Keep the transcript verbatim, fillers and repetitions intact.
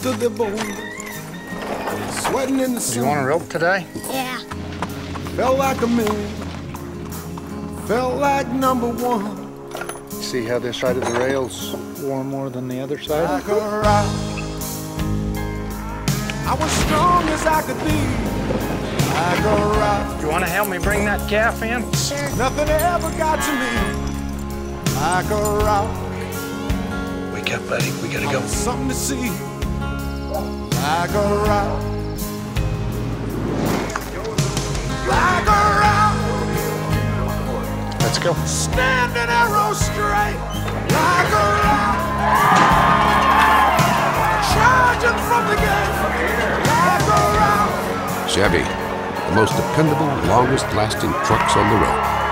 to the bone, sweating in the sun. Do you want a rope today? Yeah. Felt like a man, felt like number one. See how this side of the rail's worn more than the other side? Like a rock, I was strong as I could be. Like a rock. Do you want to help me bring that calf in? Sure. Nothing ever got to me. Like a rock. Wake up, buddy. We gotta go. Something to see. Like a rock. Like a rock. Let's go. Standing arrow straight. Like a rock. Charging from the gate. Like a rock. Chevy, the most dependable, longest-lasting trucks on the road.